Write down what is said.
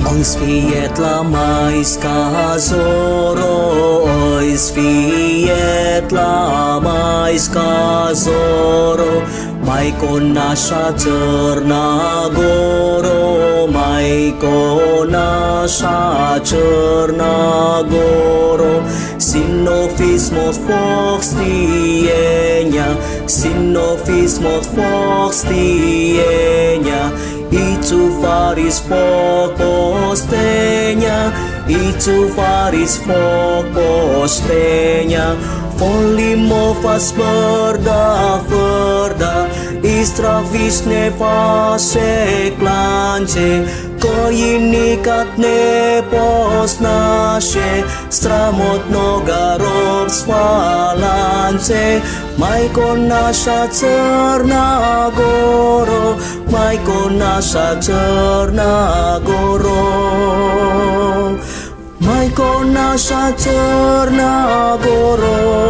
Oj svijetla majska zoro, oj svijetla majska zoro, majko naša Crna Goro, majko naša Crna Goro. Sinovi smo tvog stijenja, sinovi smo tvog stijenja, i čuvari svog poštenja, i čuvari svog poštenja. Volimo vas vrda, vrda, i stravične vaše klanče, koji nikad ne poznaše sramotnoga robstva lance. Majko naša Crna Goro, majko naša Crna Goro, majko naša Crna Goro.